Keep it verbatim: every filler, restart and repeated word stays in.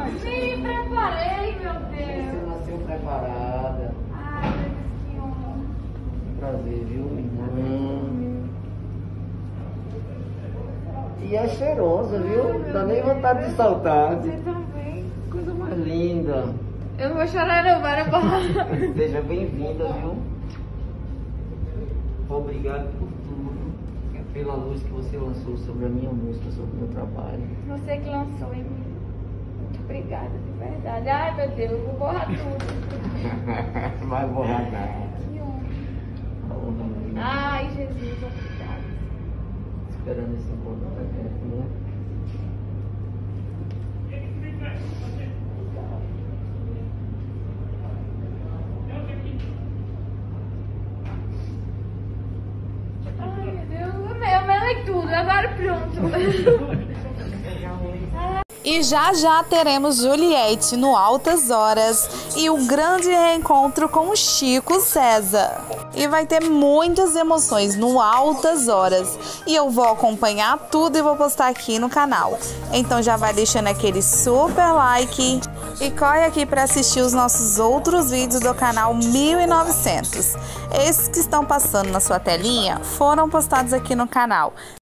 Me preparei, meu Deus. Você nasceu preparada. Ai, meu Deus, que honra. Prazer, viu, irmã? E é cheirosa, viu? Não dá nem vontade de saltar. Você também. Coisa mais linda. Eu não vou chorar não, vai embora. Seja bem-vinda, viu? Obrigado por tudo. Pela luz que você lançou sobre a minha música, sobre o meu trabalho. Você que lançou em mim. Muito obrigada, de verdade. Ai, meu Deus, eu vou borrar tudo. Vai borrar nada. Que honra. Ai, Jesus, obrigada. Esperando esse encontro pra perto, né? Ai, meu Deus, eu melei tudo, agora pronto. E já já teremos Juliette no Altas Horas e o grande reencontro com o Chico César. E vai ter muitas emoções no Altas Horas. E eu vou acompanhar tudo e vou postar aqui no canal. Então já vai deixando aquele super like e corre aqui para assistir os nossos outros vídeos do canal mil e novecentos. Esses que estão passando na sua telinha foram postados aqui no canal.